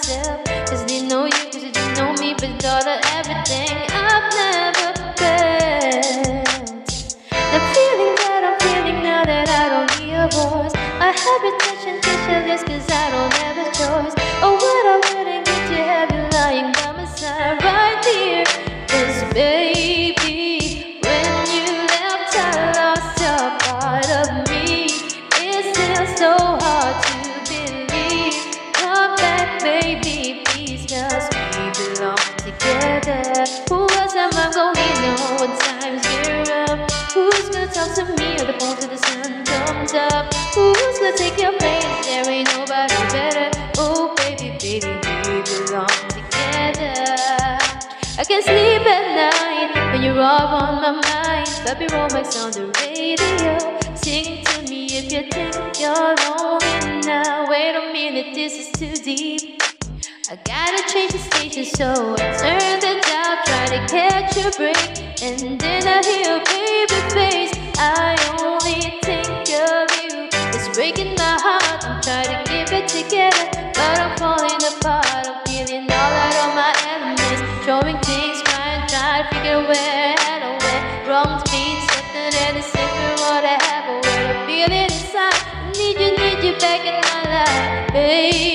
myself. Cause I didn't know you, cause you didn't know me, but daughter, everything I've never felt. The feeling that I'm feeling now that I don't hear your voice. I have you touching pictureless cause I don't have a choice. Oh, what I wouldn't get to have you lying by my side right here. Cause baby, when you left I lost a part of me. It's still so hard to believe. Come back baby, please, cause we belong together. Who else am I going on when times get rough? Who's gonna talk to me on the phone till the sun comes up? Who's gonna take your place? There ain't nobody better. Oh baby, baby, we belong together. I can't sleep at night when you're all on my mind. Baby, romance on the radio. Sing to me if you think you're lonely now. Wait a minute, this is too deep. I gotta change the station, so I turn the dial, try to catch a break. And then I hear a baby face. I only think of you. It's breaking my heart. I'm trying to keep it together, but I'm falling apart. I'm feeling all out of my elements, throwing things, trying to figure where I went wrong. Means something and it's different what I have, but what I feel inside. I need you back in my life, baby.